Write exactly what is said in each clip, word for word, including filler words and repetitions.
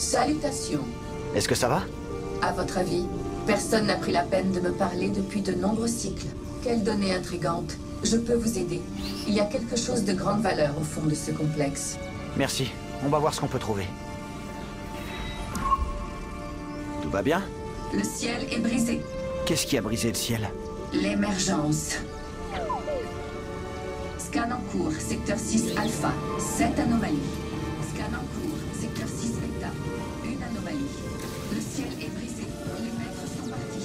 Salutations. Est-ce que ça va? À votre avis, personne n'a pris la peine de me parler depuis de nombreux cycles. Quelle donnée intrigante. Je peux vous aider. Il y a quelque chose de grande valeur au fond de ce complexe. Merci. On va voir ce qu'on peut trouver. Tout va bien? Le ciel est brisé. Qu'est-ce qui a brisé le ciel? L'émergence. Scan en cours, secteur six alpha. sept anomalies. Scan en cours, secteur six bêta. Une anomalie. Le ciel est brisé. Les maîtres sont partis.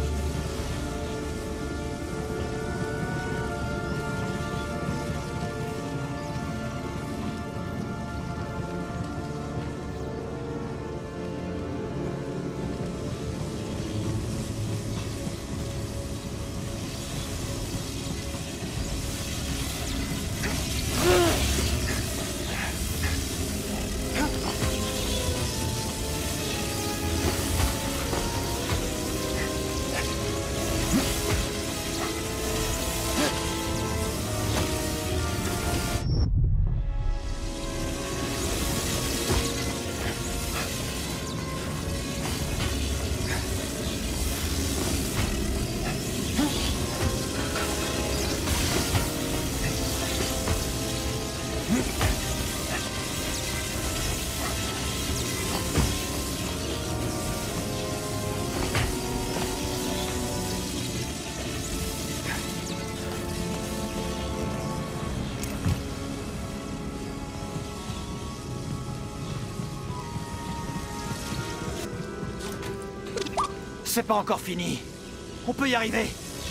C'est pas encore fini. On peut y arriver.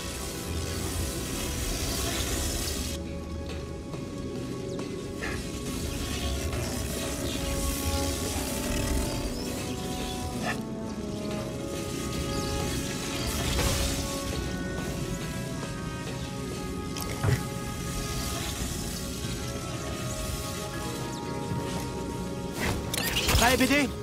Allez, B D.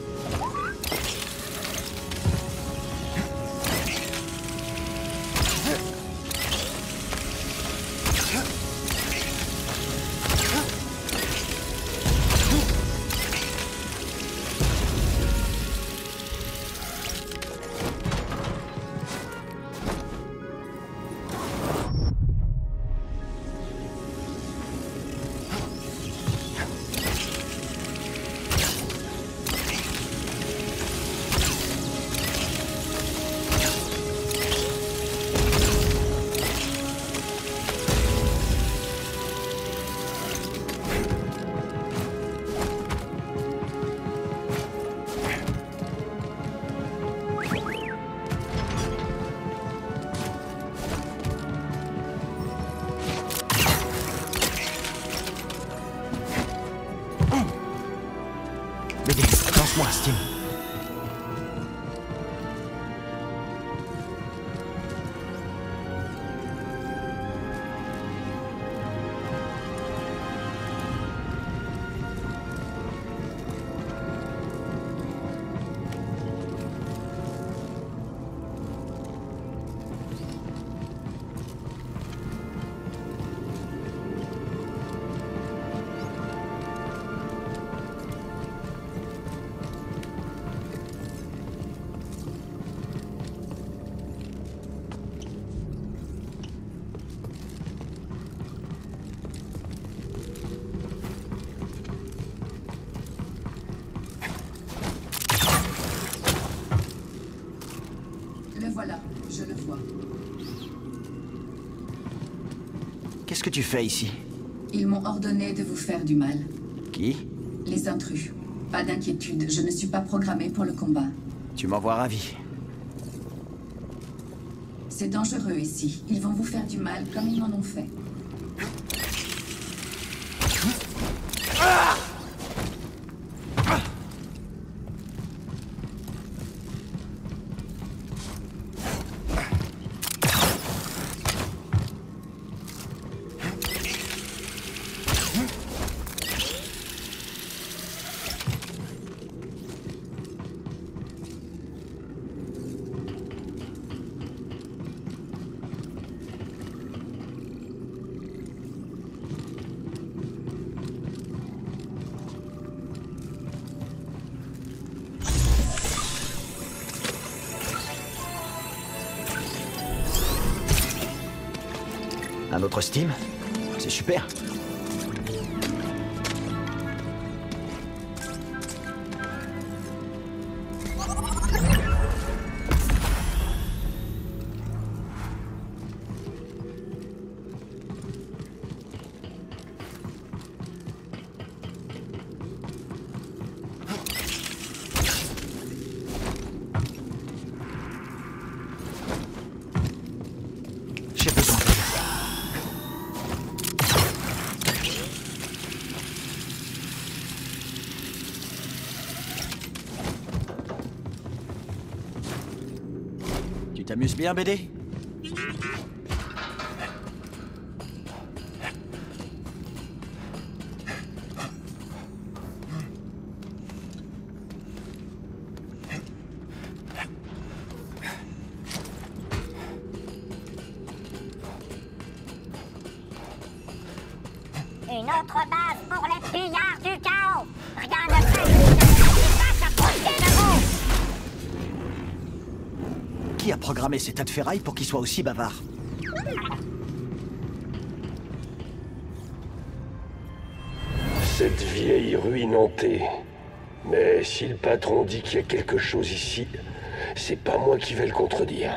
B D, lance-moi, Steam. Voilà, je le vois. Qu'est-ce que tu fais ici? Ils m'ont ordonné de vous faire du mal. Qui? Les intrus. Pas d'inquiétude, je ne suis pas programmée pour le combat. Tu m'envoies ravi. C'est dangereux ici. Ils vont vous faire du mal comme ils m'en ont fait. Ah! Un autre Steam? C'est super. J'ai besoin d'aide. Tu t'amuses bien, B D? Une autre base pour les pillards du chaos. Rien ne fait que passe à portée de vous. Qui a programmé ces tas de ferrailles pour qu'ils soient aussi bavards? Cette vieille ruine hantée. Mais si le patron dit qu'il y a quelque chose ici, c'est pas moi qui vais le contredire.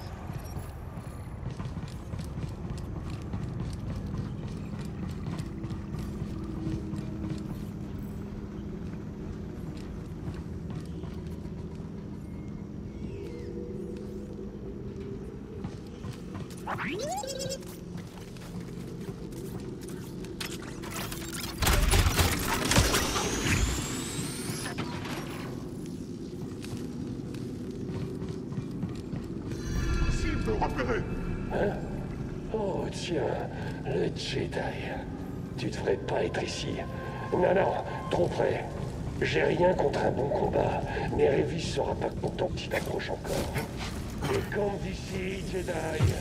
Hein? Oh tiens, le Jedi. Tu devrais pas être ici. Non, non, trop près. J'ai rien contre un bon combat, mais Révis sera pas content si t'accroches encore. Et comme d'ici, Jedi.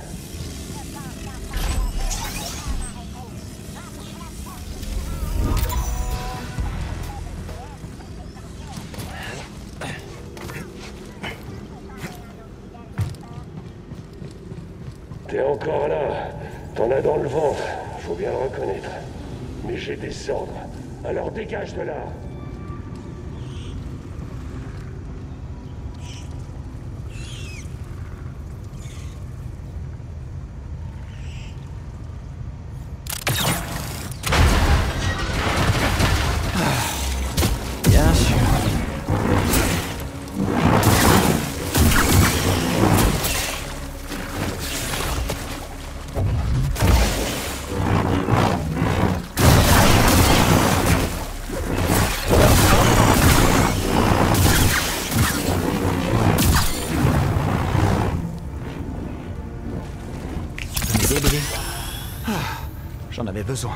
T'es encore là. T'en as dans le ventre. Faut bien le reconnaître. Mais j'ai des ordres. Alors dégage de là. Bien sûr. B D. Ah, j'en avais besoin.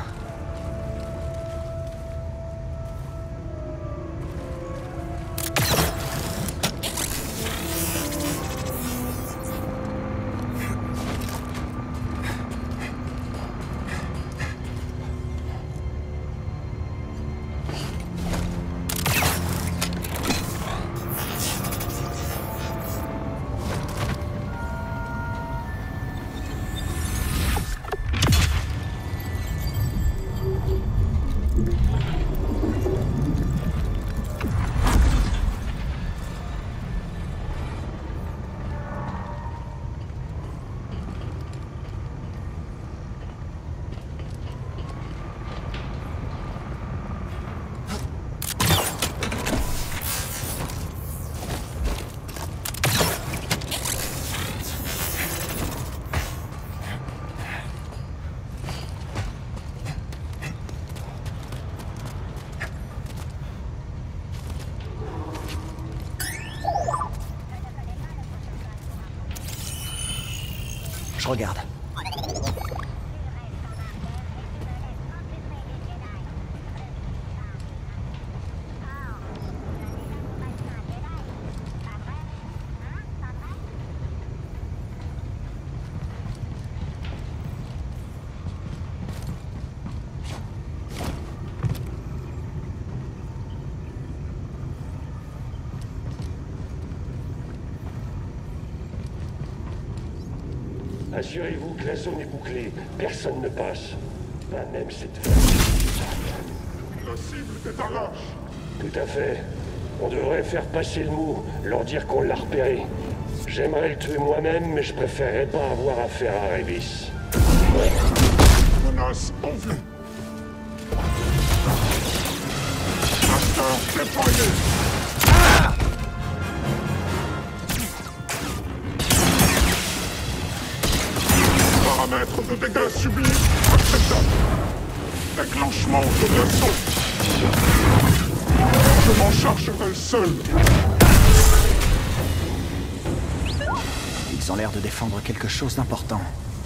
Je regarde. Assurez-vous que la zone est bouclée. Personne ne passe. Pas même cette femme. La cible est un lâche. Tout à fait. On devrait faire passer le mot, leur dire qu'on l'a repéré. J'aimerais le tuer moi-même, mais je préférerais pas avoir affaire à Rayvis. Menace en vue. Master déployé. Paramètres de dégâts subis acceptables. Déclenchement de l'assaut. Je m'en chargerai seul. Ils ont l'air de défendre quelque chose d'important.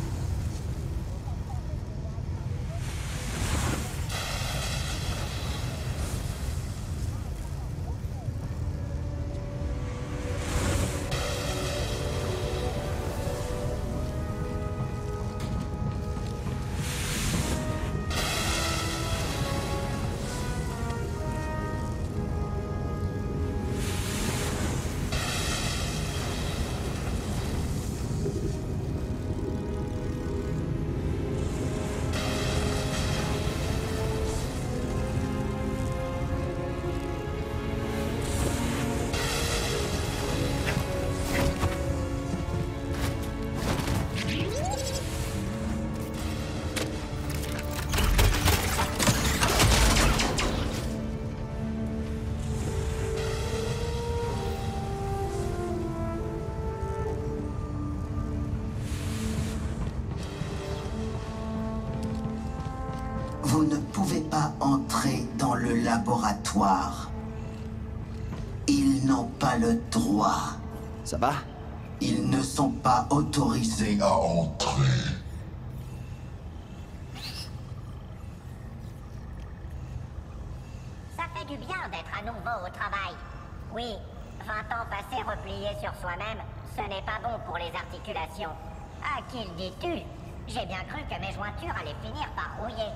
Vous ne pouvez pas entrer dans le laboratoire. Ils n'ont pas le droit. Ça va? Ils ne sont pas autorisés à entrer. Ça fait du bien d'être à nouveau au travail. Oui, vingt ans passés repliés sur soi-même, ce n'est pas bon pour les articulations. À qui le dis-tu? J'ai bien cru que mes jointures allaient finir par rouiller.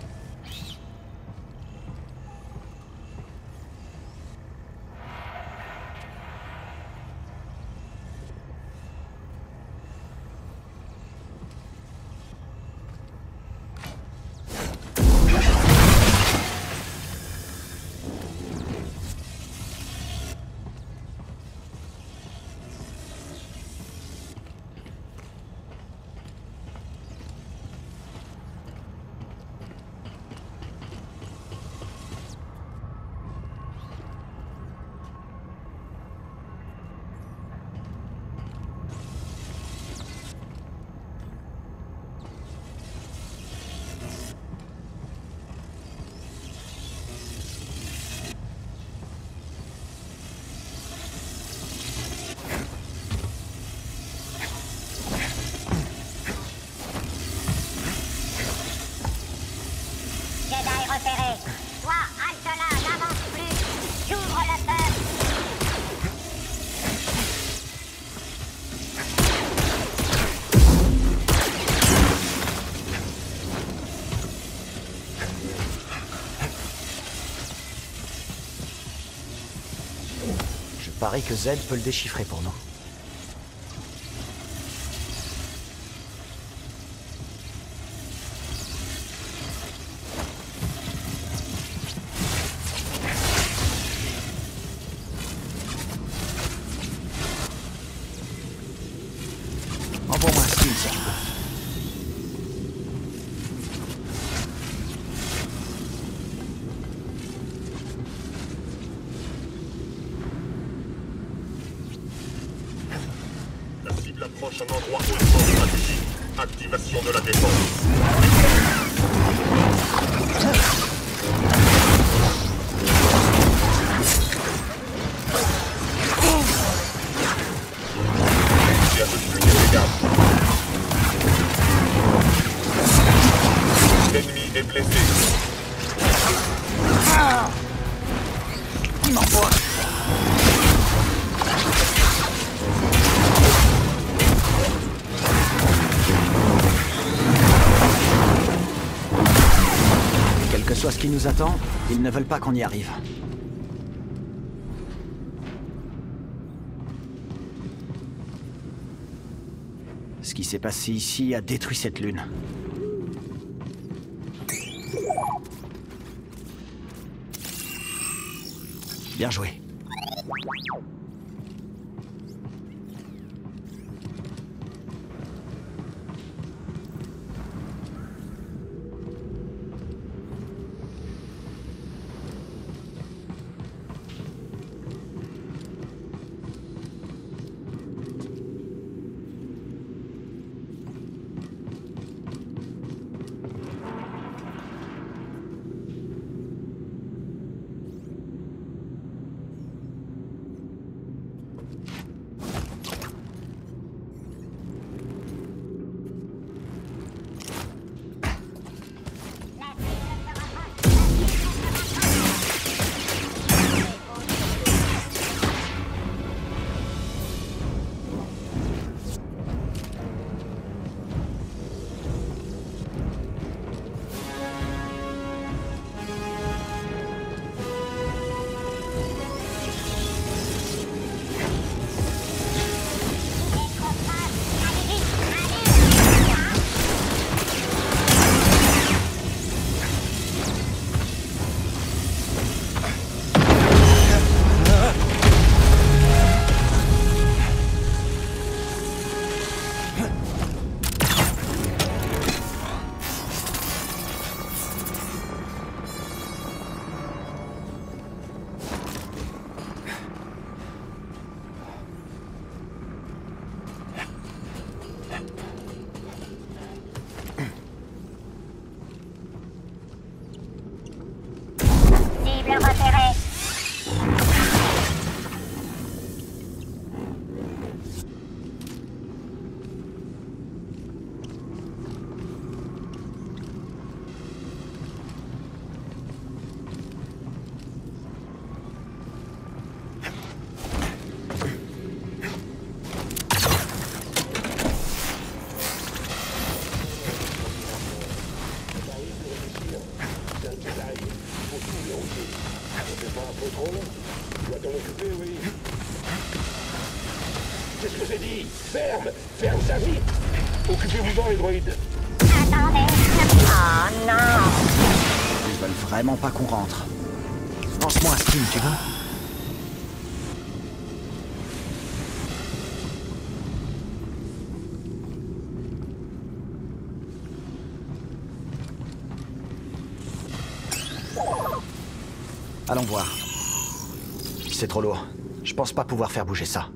Jedi repéré. Toi, halte là, n'avance plus. J'ouvre le feu. Je parie que Z peut le déchiffrer pour nous. Envoie-moi un signe si tu peux. La cible approche un endroit hautement stratégique. Activation de la défense. Il y a dessus des dégâts. L'ennemi est blessé. Ah, il m'envoie. Quel que soit ce qui nous attend, ils ne veulent pas qu'on y arrive. Ce qui s'est passé ici a détruit cette lune. Bien joué. C'est ce que j'ai dit. Ferme. Ferme ça vite. Occupez-vous-en, les droïdes. Attendez. Oh non. Ils veulent vraiment pas qu'on rentre. Lance-moi un steam, tu veux? Allons voir. C'est trop lourd. Je pense pas pouvoir faire bouger ça.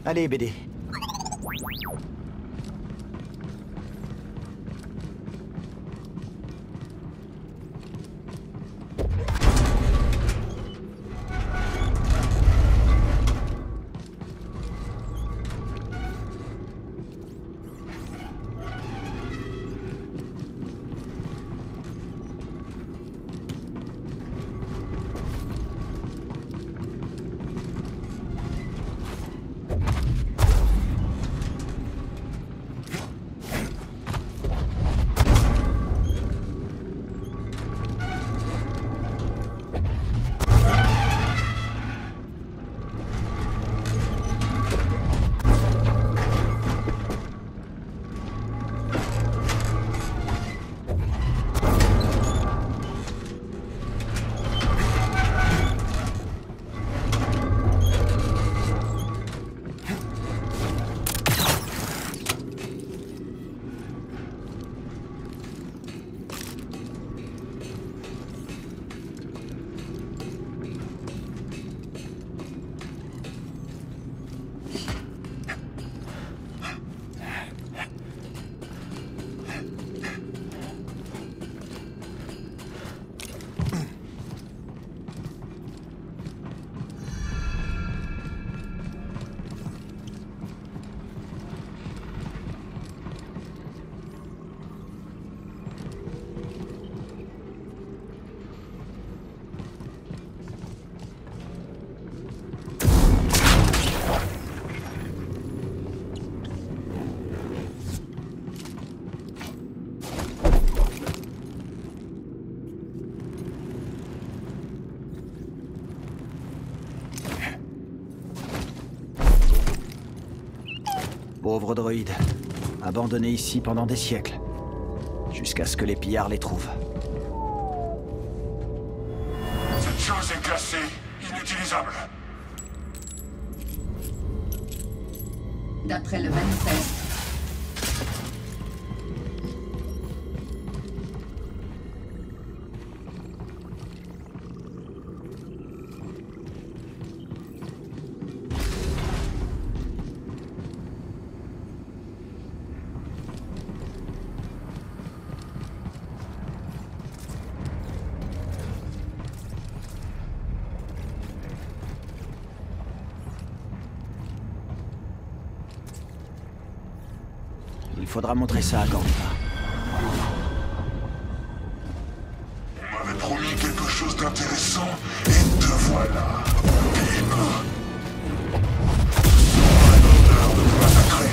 Allez, B D. Pauvre droïde, abandonné ici pendant des siècles, jusqu'à ce que les pillards les trouvent. Cette chose est classée inutilisable. D'après le manifeste, Il faudra montrer ça à Gordiva. On m'avait promis quelque chose d'intéressant, et te voilà. Bim. Un odeur de massacré.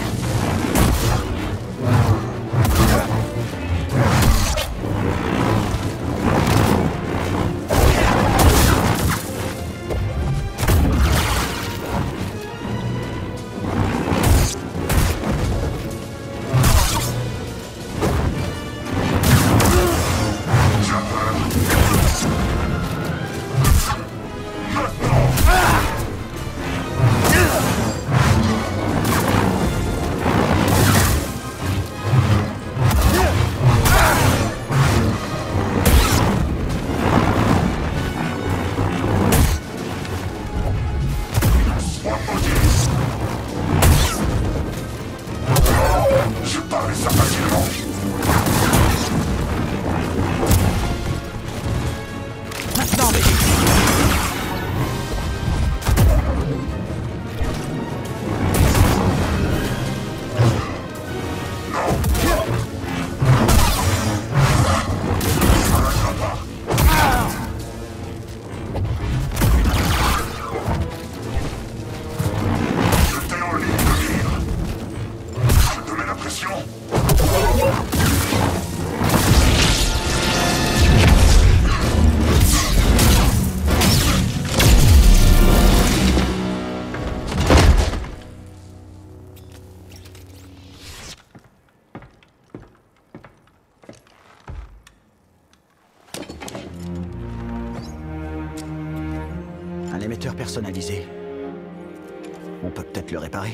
Un émetteur personnalisé. On peut peut-être le réparer.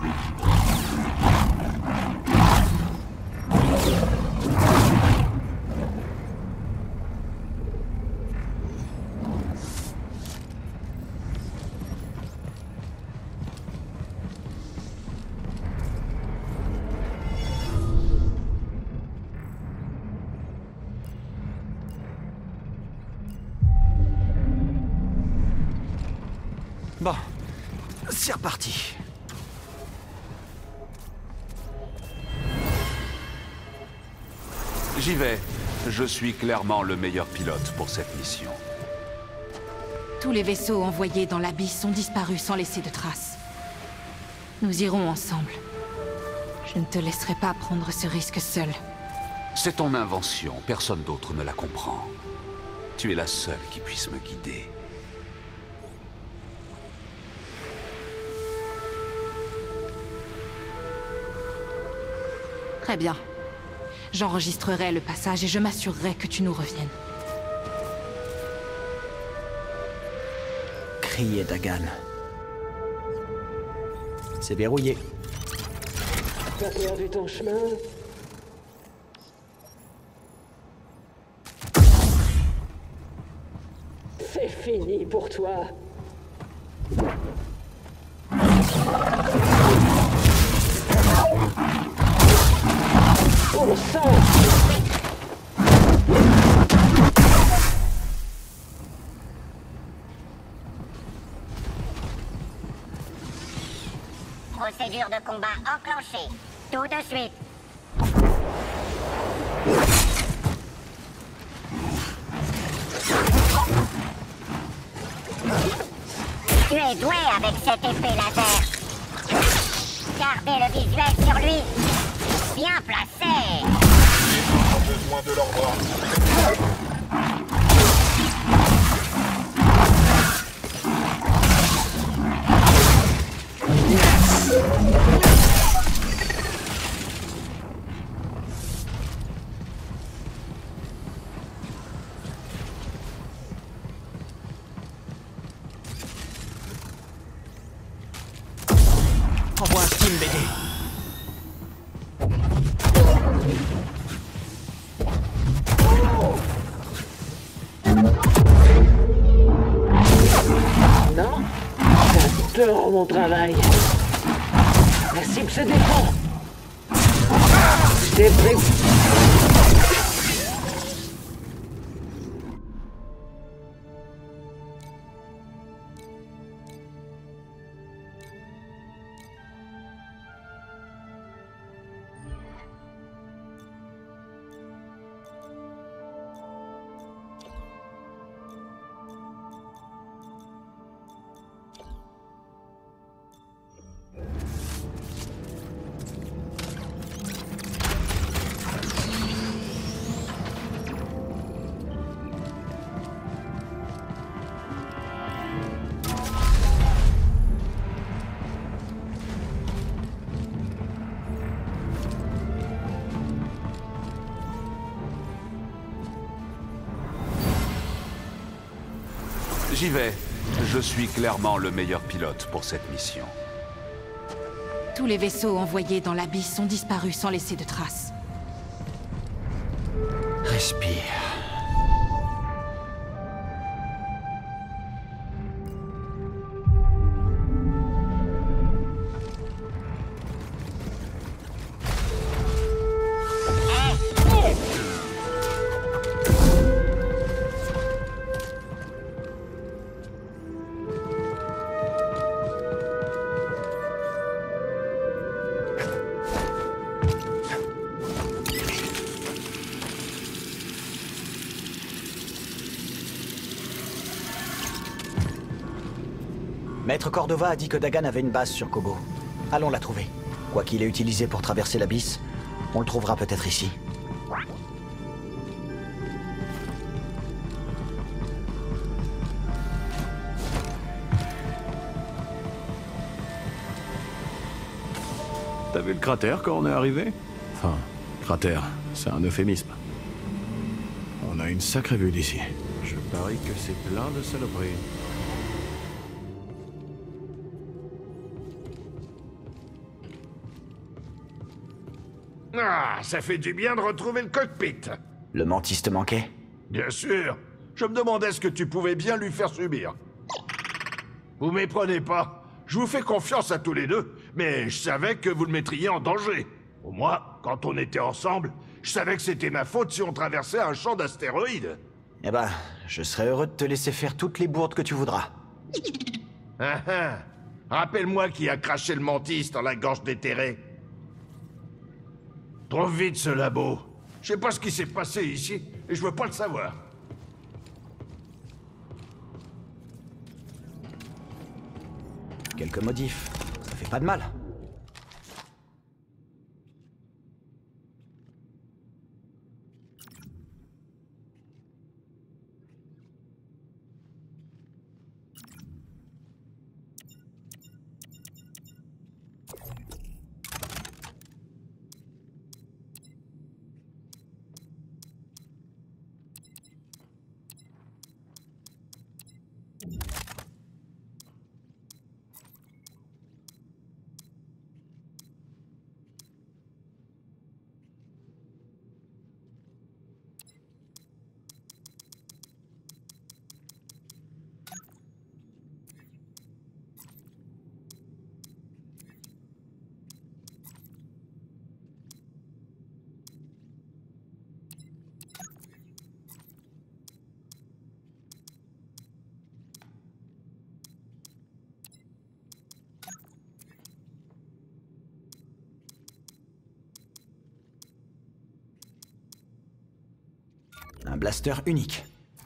Bon, c'est reparti. J'y vais. Je suis clairement le meilleur pilote pour cette mission. Tous les vaisseaux envoyés dans l'abysse ont disparu sans laisser de traces. Nous irons ensemble. Je ne te laisserai pas prendre ce risque seul. C'est ton invention, personne d'autre ne la comprend. Tu es la seule qui puisse me guider. Très bien. J'enregistrerai le passage et je m'assurerai que tu nous reviennes. Crier Dagan. C'est verrouillé. T'as perdu ton chemin? C'est fini pour toi. Bon sang! Procédure de combat enclenchée. Tout de suite. Tu es doué avec cette épée laser. Gardez le visuel sur lui. Bien placé. J'ai besoin de leur bras. Envoie un Steam B D. Non? J'adore mon travail. La cible se défend. C'est prêt. J'y vais. Je suis clairement le meilleur pilote pour cette mission. Tous les vaisseaux envoyés dans l'abysse ont disparu sans laisser de traces. Respire. Maître Cordova a dit que Dagan avait une base sur Kobo. Allons la trouver. Quoi qu'il ait utilisé pour traverser l'abysse, on le trouvera peut-être ici. T'as vu le cratère quand on est arrivé? Enfin, cratère, c'est un euphémisme. On a une sacrée vue d'ici. Je parie que c'est plein de saloperies. Ah, ça fait du bien de retrouver le cockpit. Le Mantis te manquait? Bien sûr. Je me demandais ce que tu pouvais bien lui faire subir. Vous méprenez pas. Je vous fais confiance à tous les deux, mais je savais que vous le mettriez en danger. Au moins, quand on était ensemble, je savais que c'était ma faute si on traversait un champ d'astéroïdes. Eh ben, je serais heureux de te laisser faire toutes les bourdes que tu voudras. Ah ah. Rappelle-moi qui a craché le Mantis dans la gorge déterrée. Trouve vite ce labo. Je sais pas ce qui s'est passé ici, et je veux pas le savoir. Quelques modifs, ça fait pas de mal. Un blaster unique.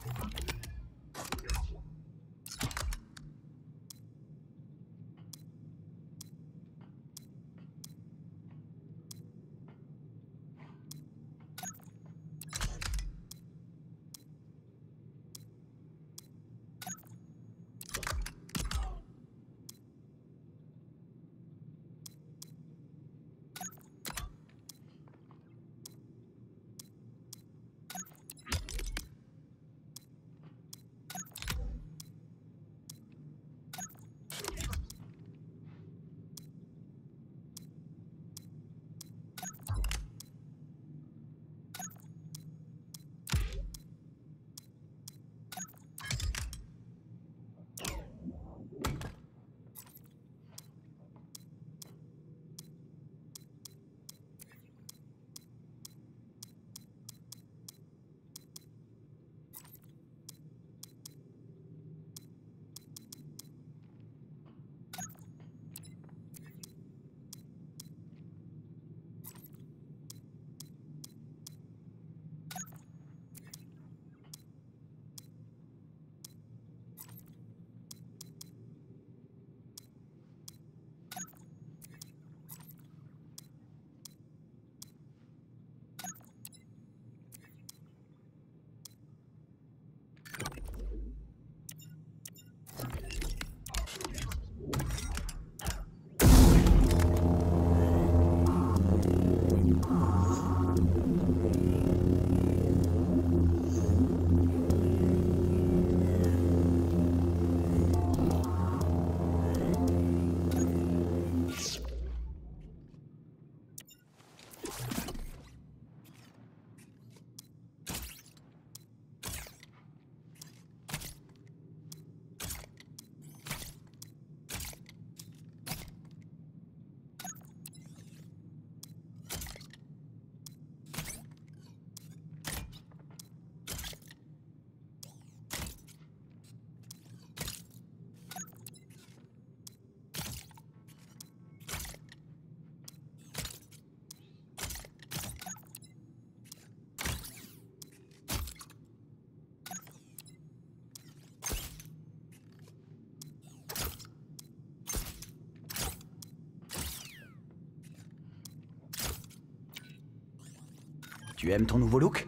Tu aimes ton nouveau look?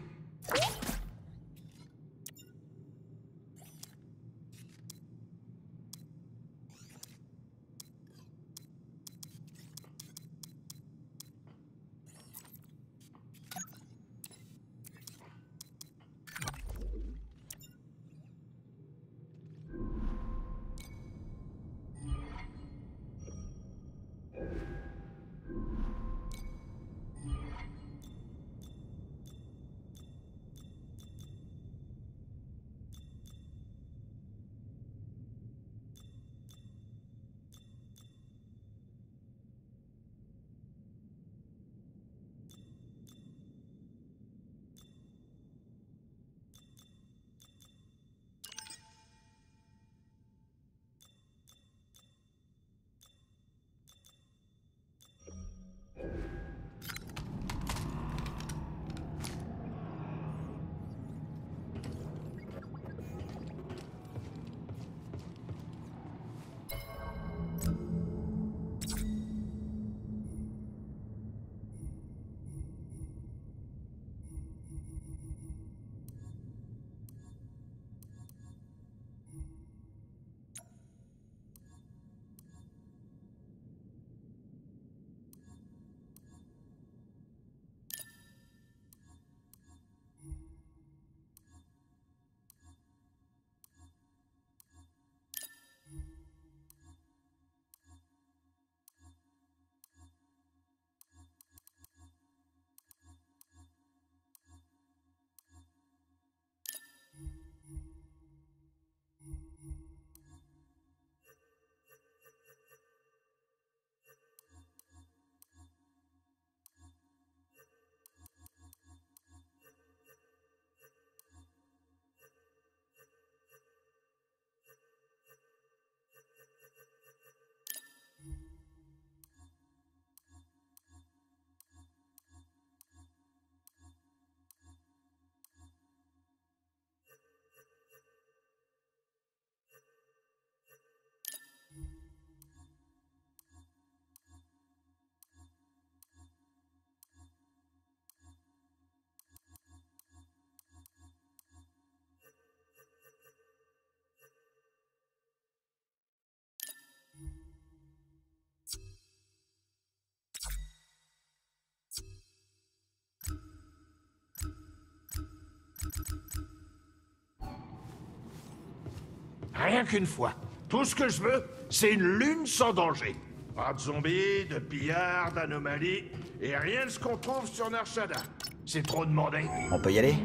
Rien qu'une fois. Tout ce que je veux, c'est une lune sans danger. Pas de zombies, de pillards, d'anomalies, et rien de ce qu'on trouve sur Nar Shaddaa. C'est trop demandé. On peut y aller?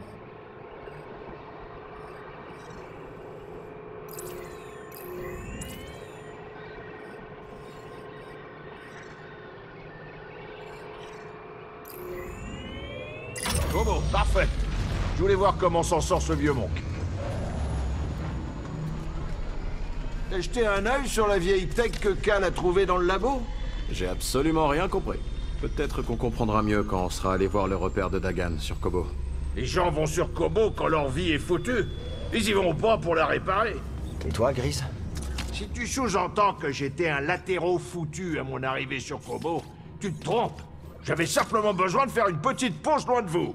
Bon, bon, parfait. Je voulais voir comment s'en sort ce vieux monk. T'as jeté un œil sur la vieille tech que Cal a trouvée dans le labo? J'ai absolument rien compris. Peut-être qu'on comprendra mieux quand on sera allé voir le repère de Dagan sur Kobo. Les gens vont sur Kobo quand leur vie est foutue. Ils y vont pas pour la réparer. Et toi, Grise? Si tu sous-entends que j'étais un latéraux foutu à mon arrivée sur Kobo, tu te trompes. J'avais simplement besoin de faire une petite pause loin de vous.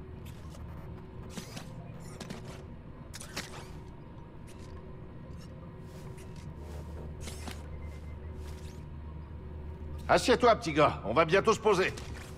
Assieds-toi, petit gars. On va bientôt se poser.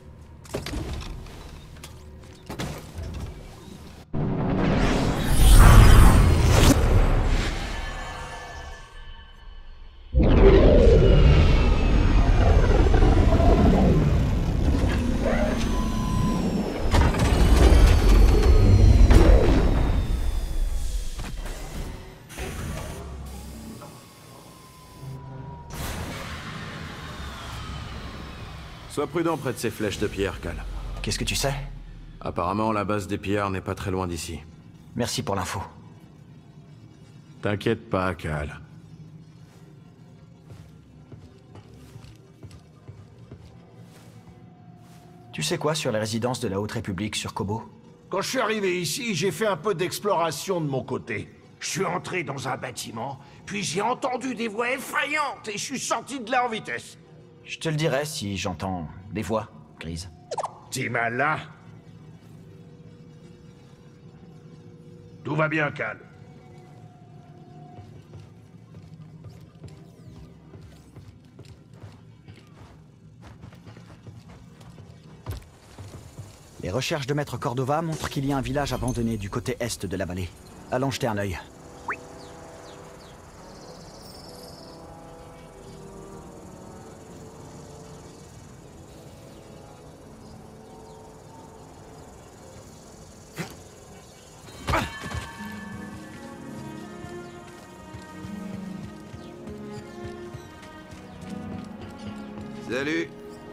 Sois prudent près de ces flèches de pierre, Cal. Qu'est-ce que tu sais? Apparemment, la base des pillards n'est pas très loin d'ici. Merci pour l'info. T'inquiète pas, Cal. Tu sais quoi sur les résidences de la Haute République sur Kobo? Quand je suis arrivé ici, j'ai fait un peu d'exploration de mon côté. Je suis entré dans un bâtiment, puis j'ai entendu des voix effrayantes et je suis sorti de là en vitesse. Je te le dirai si j'entends des voix, Grise. T'es mal là? Tout va bien, Cal. Les recherches de Maître Cordova montrent qu'il y a un village abandonné du côté est de la vallée. Allons jeter un œil. Salut.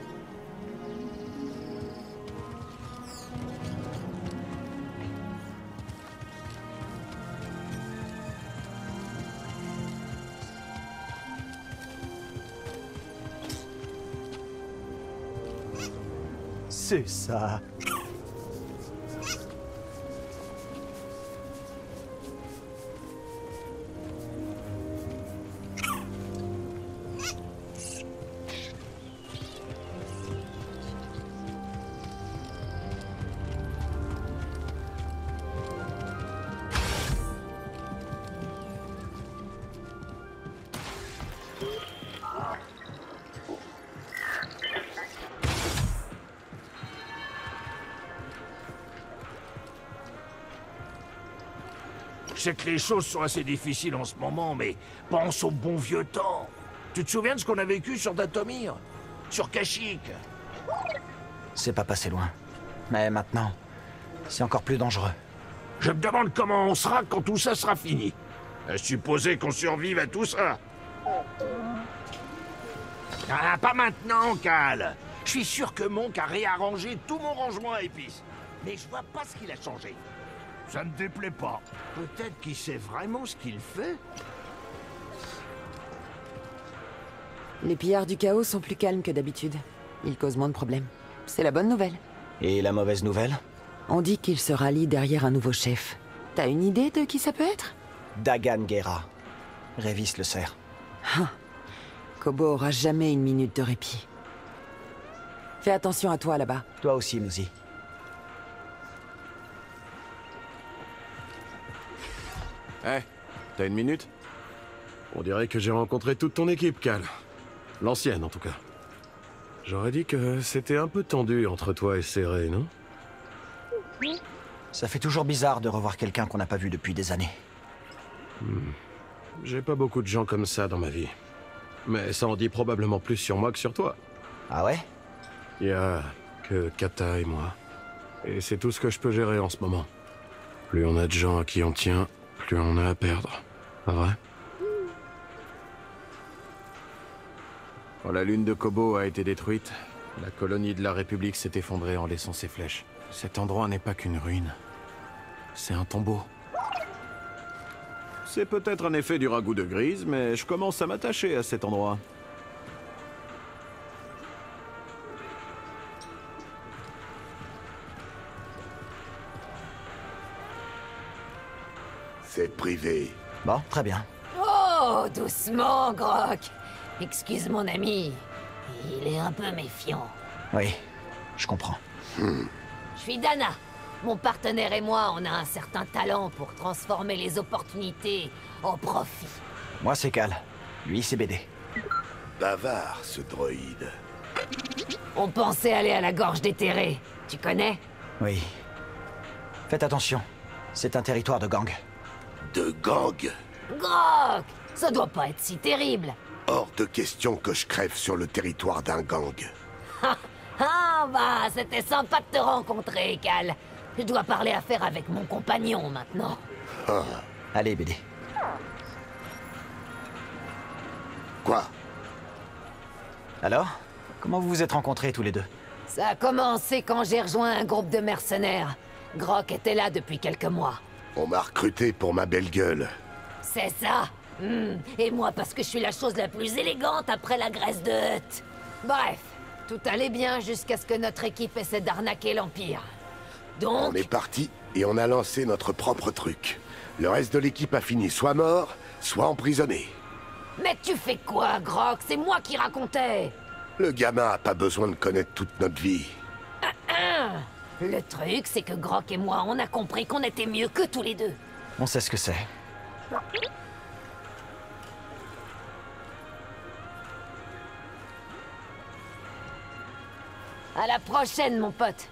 C'est ça. Je sais que les choses sont assez difficiles en ce moment, mais pense au bon vieux temps. Tu te souviens de ce qu'on a vécu sur Dathomir? Sur Kashyyyk? C'est pas passé loin. Mais maintenant, c'est encore plus dangereux. Je me demande comment on sera quand tout ça sera fini. À supposer qu'on survive à tout ça. Ah, pas maintenant, Cal. Je suis sûr que Monk a réarrangé tout mon rangement à épices. Mais je vois pas ce qu'il a changé. Ça ne déplaît pas. Peut-être qu'il sait vraiment ce qu'il fait. Les pillards du chaos sont plus calmes que d'habitude. Ils causent moins de problèmes. C'est la bonne nouvelle. Et la mauvaise nouvelle? On dit qu'ils se rallient derrière un nouveau chef. T'as une idée de qui ça peut être? Dagan Gera. Révis le sert. Ah. Kobo aura jamais une minute de répit. Fais attention à toi là-bas. Toi aussi, Muzi. Eh, hey, t'as une minute? On dirait que j'ai rencontré toute ton équipe, Cal. L'ancienne, en tout cas. J'aurais dit que c'était un peu tendu entre toi et Serré, non? Ça fait toujours bizarre de revoir quelqu'un qu'on n'a pas vu depuis des années. Hmm. J'ai pas beaucoup de gens comme ça dans ma vie. Mais ça en dit probablement plus sur moi que sur toi. Ah ouais? Il y a que Kata et moi. Et c'est tout ce que je peux gérer en ce moment. Plus on a de gens à qui on tient, plus on a à perdre. Pas vrai? Quand la lune de Kobo a été détruite, la colonie de la République s'est effondrée en laissant ses flèches. Cet endroit n'est pas qu'une ruine. C'est un tombeau. C'est peut-être un effet du ragoût de grise, mais je commence à m'attacher à cet endroit. C'est privé. Bon, très bien. Oh, doucement, Grok. Excuse mon ami. Il est un peu méfiant. Oui, je comprends. Hmm. Je suis Dana. Mon partenaire et moi, on a un certain talent pour transformer les opportunités en profit. Moi, c'est Cal. Lui, c'est B D. Bavard, ce droïde. On pensait aller à la gorge déterrée. Tu connais? Oui. Faites attention. C'est un territoire de gang. De gang? Grok! Ça doit pas être si terrible. Hors de question que je crève sur le territoire d'un gang. Ah, ah bah, c'était sympa de te rencontrer, Cal. Je dois parler affaire avec mon compagnon, maintenant. Ah. Allez, B D. Quoi? Alors? Comment vous vous êtes rencontrés tous les deux? Ça a commencé quand j'ai rejoint un groupe de mercenaires. Grok était là depuis quelques mois. On m'a recruté pour ma belle gueule. C'est ça. Hmm. Et moi parce que je suis la chose la plus élégante après la graisse de Hutt. Bref, tout allait bien jusqu'à ce que notre équipe essaie d'arnaquer l'Empire. Donc... On est parti et on a lancé notre propre truc. Le reste de l'équipe a fini soit mort, soit emprisonné. Mais tu fais quoi, Grok? C'est moi qui racontais. Le gamin a pas besoin de connaître toute notre vie. Ah, ah. Le truc, c'est que Grok et moi, on a compris qu'on était mieux que tous les deux. On sait ce que c'est. À la prochaine, mon pote.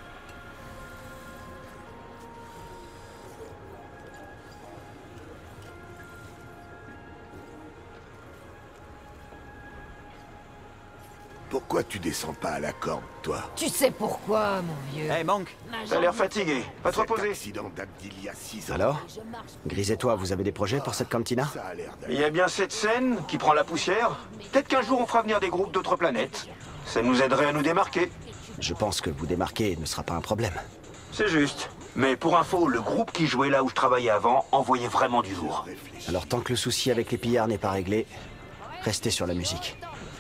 Pourquoi tu descends pas à la corde, toi? Tu sais pourquoi, mon vieux? Hey, Monk! T'as l'air fatigué. Va te reposer. Accident date d'il y a six ans. Alors? Grise et toi, vous avez des projets pour cette cantina? Il y a bien cette scène qui prend la poussière. Peut-être qu'un jour on fera venir des groupes d'autres planètes. Ça nous aiderait à nous démarquer. Je pense que vous démarquer ne sera pas un problème. C'est juste. Mais pour info, le groupe qui jouait là où je travaillais avant envoyait vraiment du lourd. Alors tant que le souci avec les pillards n'est pas réglé, restez sur la musique.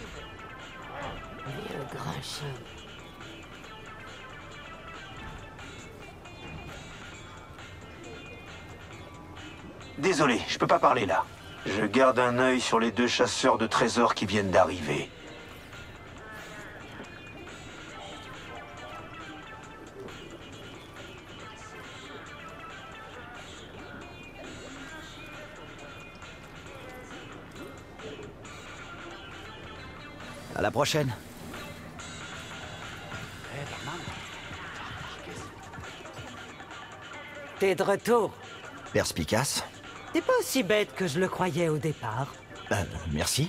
Désolé, je peux pas parler là. Je garde un œil sur les deux chasseurs de trésors qui viennent d'arriver. À la prochaine. T'es de retour. Perspicace. T'es pas aussi bête que je le croyais au départ. Euh, merci.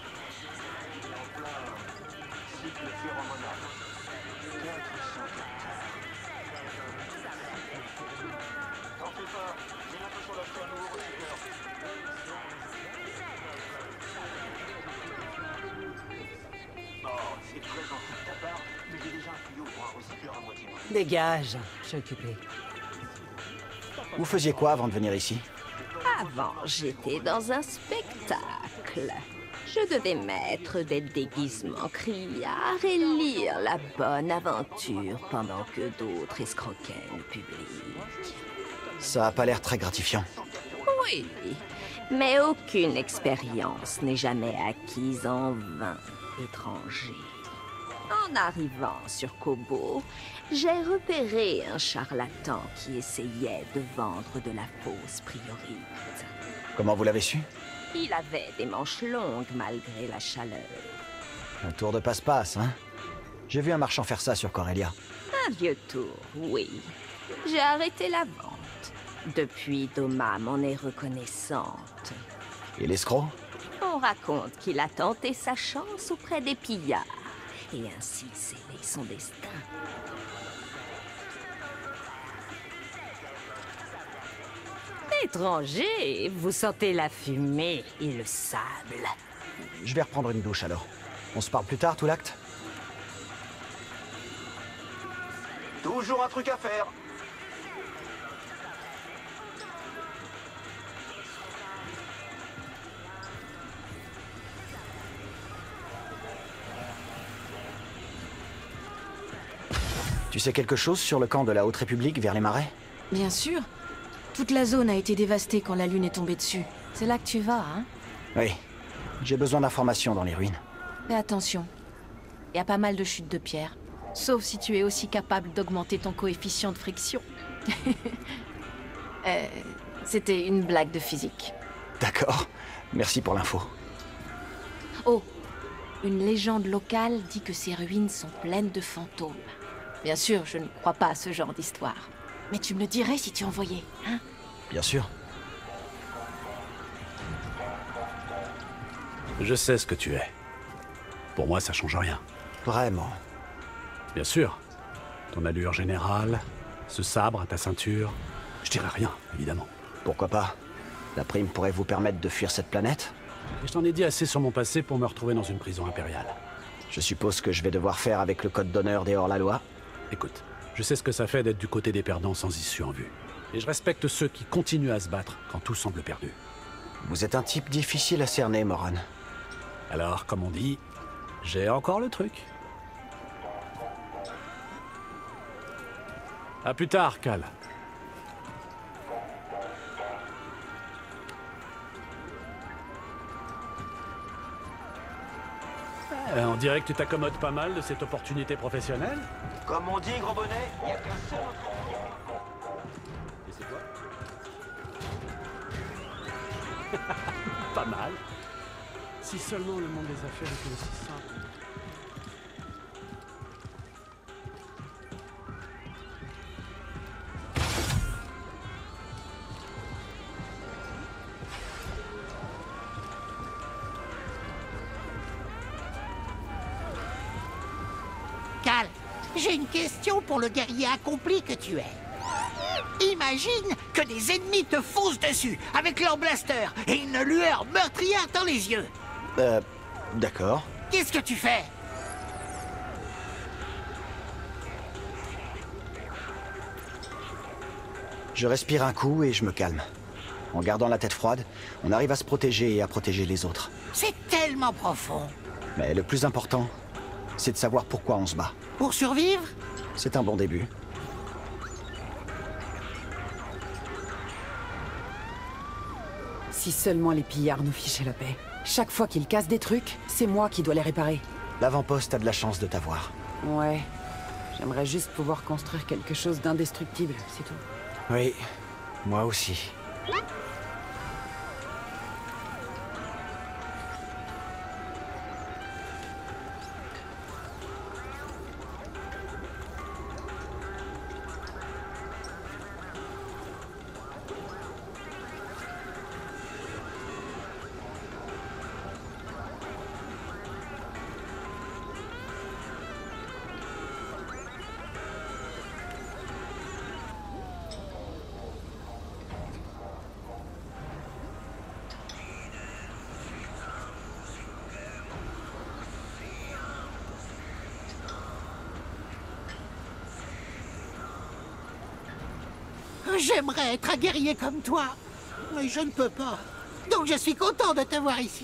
Dégage, je suis occupé. Vous faisiez quoi avant de venir ici? Avant, j'étais dans un spectacle. Je devais mettre des déguisements criards et lire la bonne aventure pendant que d'autres escroquaient le public. Ça a pas l'air très gratifiant. Oui, mais aucune expérience n'est jamais acquise en vain, étranger. En arrivant sur Kobo, j'ai repéré un charlatan qui essayait de vendre de la fausse priorite. Comment vous l'avez su? Il avait des manches longues malgré la chaleur. Un tour de passe-passe, hein? J'ai vu un marchand faire ça sur Corellia. Un vieux tour, oui. J'ai arrêté la vente. Depuis, Doma m'en est reconnaissante. Et l'escroc? On raconte qu'il a tenté sa chance auprès des pillards, et ainsi scellé son destin. Étranger, vous sentez la fumée et le sable. Je vais reprendre une douche alors. On se parle plus tard, tout l'acte? Toujours un truc à faire. Tu sais quelque chose sur le camp de la Haute République vers les marais? Bien sûr. Toute la zone a été dévastée quand la lune est tombée dessus. C'est là que tu vas, hein? Oui. J'ai besoin d'informations dans les ruines. Fais attention. Il y a pas mal de chutes de pierre. Sauf si tu es aussi capable d'augmenter ton coefficient de friction. euh, C'était une blague de physique. D'accord. Merci pour l'info. Oh, une légende locale dit que ces ruines sont pleines de fantômes. Bien sûr, je ne crois pas à ce genre d'histoire. Mais tu me le dirais si tu en voyais, hein? Bien sûr. Je sais ce que tu es. Pour moi, ça change rien. Vraiment? Bien sûr. Ton allure générale, ce sabre à ta ceinture, je dirais rien, évidemment. Pourquoi pas? La prime pourrait vous permettre de fuir cette planète? Et je t'en ai dit assez sur mon passé pour me retrouver dans une prison impériale. Je suppose que je vais devoir faire avec le code d'honneur des hors-la-loi? Écoute, je sais ce que ça fait d'être du côté des perdants sans issue en vue. Et je respecte ceux qui continuent à se battre quand tout semble perdu. Vous êtes un type difficile à cerner, Moran. Alors, comme on dit, j'ai encore le truc. À plus tard, Cal. Euh, on dirait que tu t'accommodes pas mal de cette opportunité professionnelle. Comme on dit, gros bonnet, il n'y a qu'un seul autre. Et c'est quoi? Pas mal. Si seulement le monde des affaires était aussi simple. Cal, j'ai une question pour le guerrier accompli que tu es. Imagine que des ennemis te foncent dessus avec leur blaster et une lueur meurtrière dans les yeux. Euh, d'accord. Qu'est-ce que tu fais? Je respire un coup et je me calme. En gardant la tête froide, on arrive à se protéger et à protéger les autres. C'est tellement profond. Mais le plus important, c'est de savoir pourquoi on se bat. Pour survivre? C'est un bon début. Si seulement les pillards nous fichaient la paix. Chaque fois qu'ils cassent des trucs, c'est moi qui dois les réparer. L'avant-poste a de la chance de t'avoir. Ouais. J'aimerais juste pouvoir construire quelque chose d'indestructible, c'est tout. Oui, moi aussi. J'aimerais être un guerrier comme toi, mais je ne peux pas. Donc je suis content de te voir ici.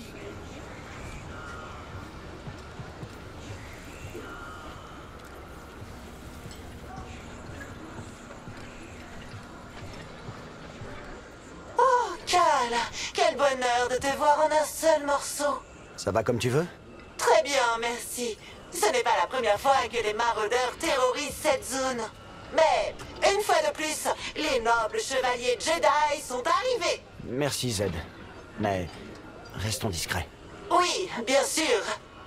Oh, Cal, quel bonheur de te voir en un seul morceau. Ça va comme tu veux? Très bien, merci. Ce n'est pas la première fois que des maraudeurs terrorisent cette zone. Mais, une fois de plus, les nobles chevaliers Jedi sont arrivés. Merci, Zed. Mais restons discrets. Oui, bien sûr.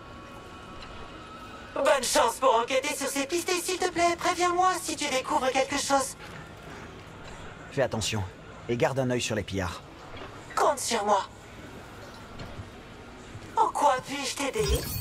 Bonne chance pour enquêter sur ces pistes et s'il te plaît, préviens-moi si tu découvres quelque chose. Fais attention et garde un œil sur les pillards. Compte sur moi. quoi puis-je t'aider?